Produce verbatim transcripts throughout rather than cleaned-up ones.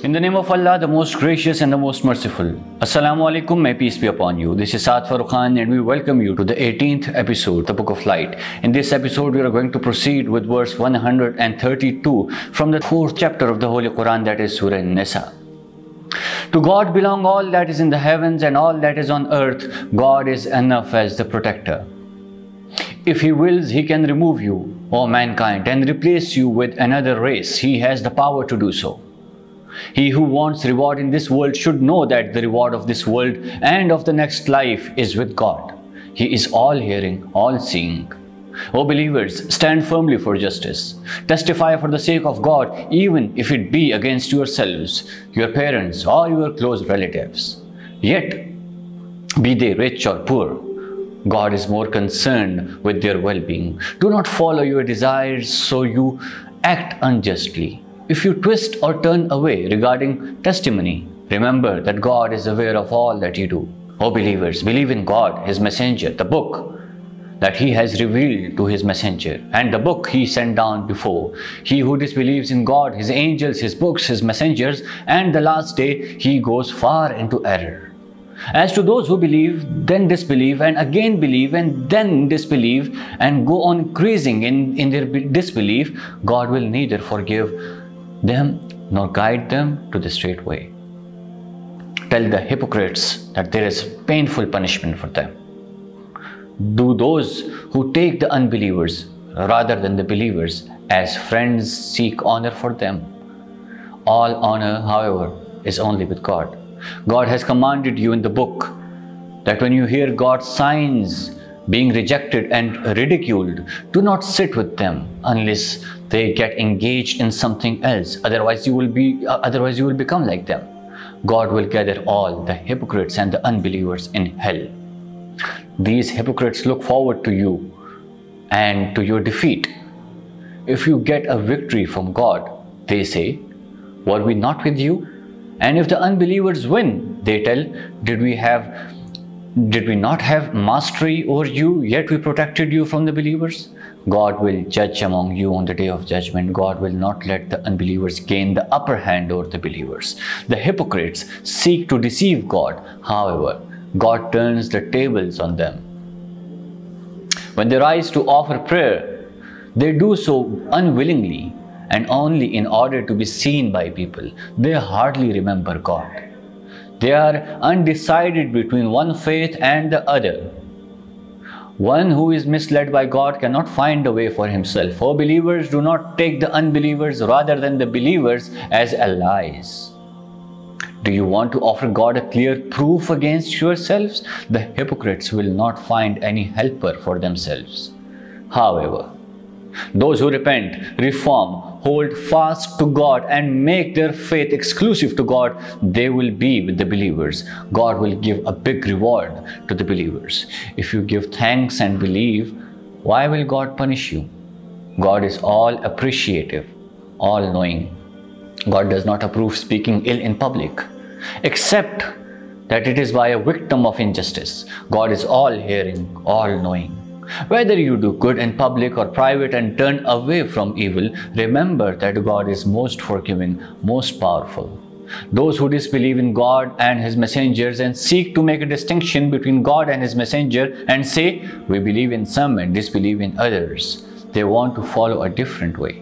In the name of Allah, the most gracious and the most merciful. Assalamu alaikum, may peace be upon you. This is Saad Farooq Khan and we welcome you to the eighteenth episode, the Book of Light. In this episode, we are going to proceed with verse one hundred thirty-two from the fourth chapter of the Holy Quran, that is Surah An-Nisa. To God belong all that is in the heavens and all that is on earth. God is enough as the protector. If He wills, He can remove you, O mankind, and replace you with another race. He has the power to do so. He who wants reward in this world should know that the reward of this world and of the next life is with God. He is all-hearing, all-seeing. O believers, stand firmly for justice. Testify for the sake of God, even if it be against yourselves, your parents, or your close relatives. Yet, be they rich or poor, God is more concerned with their well-being. Do not follow your desires so you act unjustly. If you twist or turn away regarding testimony, remember that God is aware of all that you do. O believers, believe in God, His messenger, the book that He has revealed to His messenger, and the book He sent down before. He who disbelieves in God, His angels, His books, His messengers, and the last day, he goes far into error. As to those who believe, then disbelieve, and again believe, and then disbelieve, and go on increasing in, in their disbelief, God will neither forgive them nor guide them to the straight way. Tell the hypocrites that there is painful punishment for them. Do those who take the unbelievers rather than the believers as friends seek honor for them. All honor, however, is only with God. God has commanded you in the book that when you hear God's signs being rejected and ridiculed, do not sit with them unless they get engaged in something else. Otherwise, you will be. Uh, otherwise, you will become like them. God will gather all the hypocrites and the unbelievers in hell. These hypocrites look forward to you and to your defeat. If you get a victory from God, they say, "Were we not with you?" And if the unbelievers win, they tell, did we have, did we not have mastery over you, yet we protected you from the believers? God will judge among you on the day of judgment. God will not let the unbelievers gain the upper hand over the believers. The hypocrites seek to deceive God. However, God turns the tables on them. When they rise to offer prayer, they do so unwillingly and only in order to be seen by people. They hardly remember God. They are undecided between one faith and the other. One who is misled by God cannot find a way for himself. O believers, do not take the unbelievers rather than the believers as allies. Do you want to offer God a clear proof against yourselves? The hypocrites will not find any helper for themselves. However, those who repent, reform, hold fast to God and make their faith exclusive to God, they will be with the believers. God will give a big reward to the believers. If you give thanks and believe, why will God punish you? God is all appreciative, all knowing. God does not approve speaking ill in public, except that it is by a victim of injustice. God is all hearing, all knowing. Whether you do good in public or private and turn away from evil, remember that God is most forgiving, most powerful. Those who disbelieve in God and His messengers and seek to make a distinction between God and His messenger and say, we believe in some and disbelieve in others, they want to follow a different way.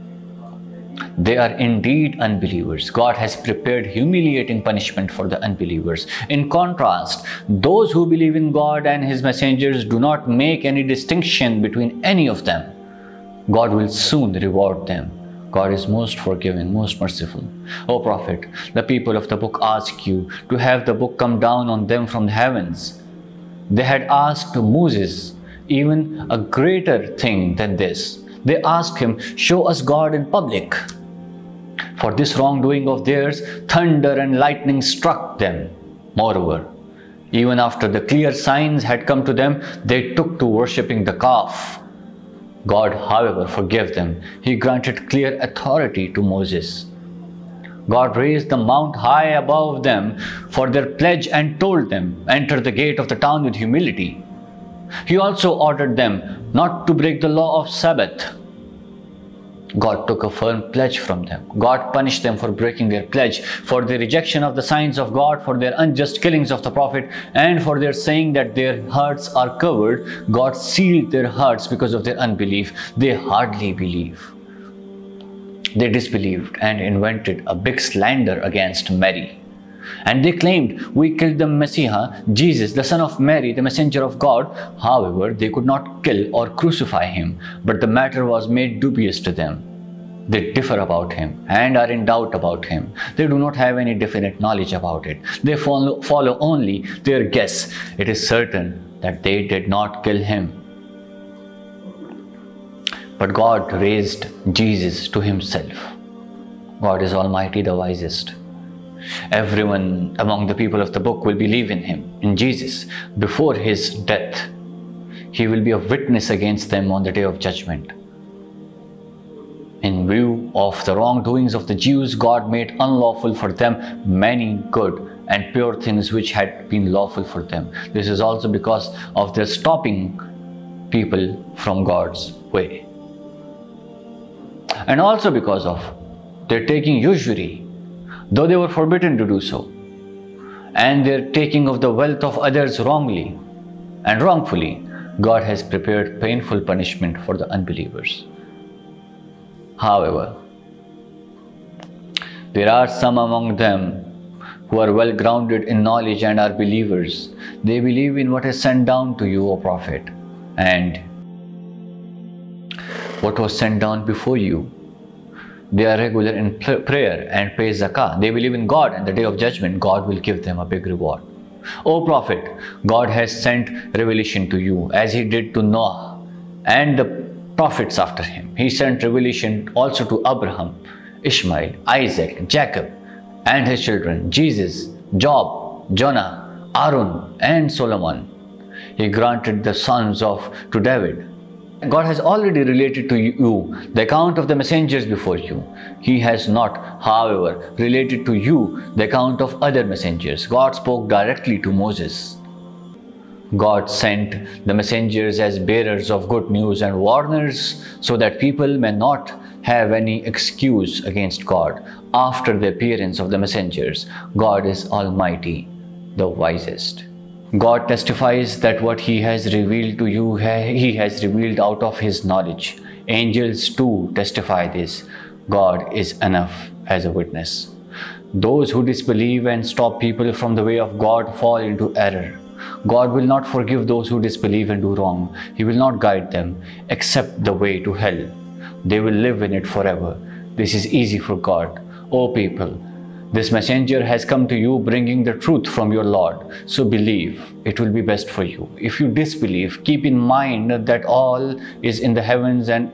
They are indeed unbelievers. God has prepared humiliating punishment for the unbelievers. In contrast, those who believe in God and His messengers do not make any distinction between any of them. God will soon reward them. God is most forgiving, most merciful. O Prophet, the people of the book ask you to have the book come down on them from the heavens. They had asked Moses even a greater thing than this. They asked him, show us God in public. For this wrongdoing of theirs, thunder and lightning struck them. Moreover, even after the clear signs had come to them, they took to worshipping the calf. God, however, forgave them. He granted clear authority to Moses. God raised the mount high above them for their pledge and told them, enter the gate of the town with humility. He also ordered them not to break the law of Sabbath. God took a firm pledge from them. God punished them for breaking their pledge, for their rejection of the signs of God, for their unjust killings of the prophet, and for their saying that their hearts are covered. God sealed their hearts because of their unbelief. They hardly believe. They disbelieved and invented a big slander against Mary. And they claimed, we killed the Messiah, Jesus, the son of Mary, the messenger of God. However, they could not kill or crucify him, but the matter was made dubious to them. They differ about him and are in doubt about him. They do not have any definite knowledge about it. They follow, follow only their guess. It is certain that they did not kill him. But God raised Jesus to himself. God is Almighty, the wisest. Everyone among the people of the book will believe in him, in Jesus, before his death. He will be a witness against them on the day of judgment. In view of the wrongdoings of the Jews, God made unlawful for them many good and pure things which had been lawful for them. This is also because of their stopping people from God's way. And also because of their taking usury, though they were forbidden to do so, and their taking of the wealth of others wrongly and wrongfully, God has prepared painful punishment for the unbelievers. However, there are some among them who are well grounded in knowledge and are believers. They believe in what is sent down to you, O Prophet, and what was sent down before you. They are regular in prayer and pay zakah. They believe in God, and the day of judgment, God will give them a big reward. O Prophet, God has sent revelation to you as he did to Noah and the prophets after him. He sent revelation also to Abraham, Ishmael, Isaac, Jacob and his children, Jesus, Job, Jonah, Aaron and Solomon. He granted the sons of to David. God has already related to you the account of the messengers before you. He has not, however, related to you the account of other messengers. God spoke directly to Moses. God sent the messengers as bearers of good news and warners so that people may not have any excuse against God. After the appearance of the messengers, God is Almighty, the wisest. God testifies that what he has revealed to you, he has revealed out of his knowledge. Angels too testify this. God is enough as a witness. Those who disbelieve and stop people from the way of God fall into error. God will not forgive those who disbelieve and do wrong. He will not guide them except the way to hell. They will live in it forever. This is easy for God. O people, this messenger has come to you bringing the truth from your Lord. So believe, it will be best for you. If you disbelieve, keep in mind that all is in the heavens and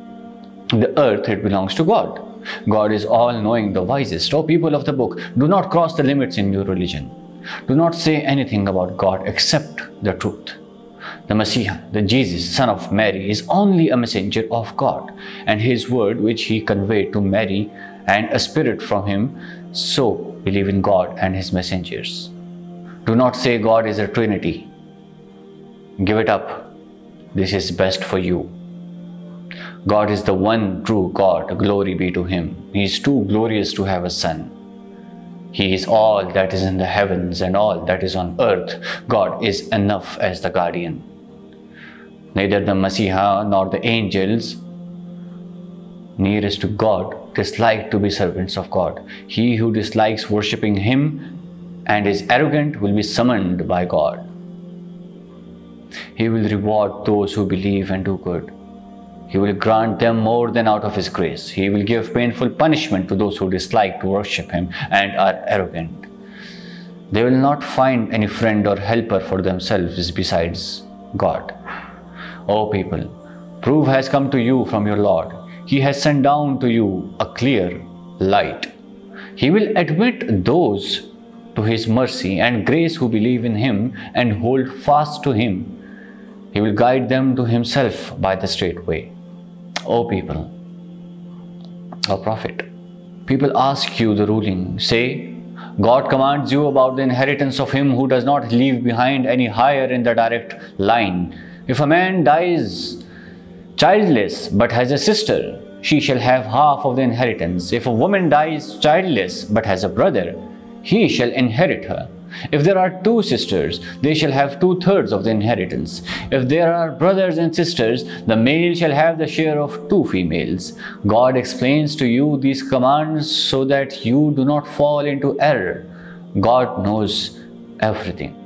the earth, it belongs to God. God is all-knowing, the wisest. O people of the book, do not cross the limits in your religion. Do not say anything about God except the truth. The Messiah, the Jesus, son of Mary, is only a messenger of God, and his word which he conveyed to Mary and a spirit from him. So believe in God and his messengers. Do not say God is a Trinity. Give it up. This is best for you. God is the one true God. Glory be to him. He is too glorious to have a son. He is all that is in the heavens and all that is on earth. God is enough as the guardian. Neither the Messiah nor the angels nearest to God dislike to be servants of God. He who dislikes worshipping him and is arrogant will be summoned by God. He will reward those who believe and do good. He will grant them more than out of his grace. He will give painful punishment to those who dislike to worship him and are arrogant. They will not find any friend or helper for themselves besides God. O people, proof has come to you from your Lord. He has sent down to you a clear light. He will admit those to his mercy and grace who believe in him and hold fast to him. He will guide them to himself by the straight way. O people, O Prophet, people ask you the ruling. Say, God commands you about the inheritance of him who does not leave behind any hire in the direct line. If a man dies childless but has a sister, she shall have half of the inheritance. If a woman dies childless but has a brother, he shall inherit her. If there are two sisters, they shall have two-thirds of the inheritance. If there are brothers and sisters, the male shall have the share of two females. God explains to you these commands so that you do not fall into error. God knows everything.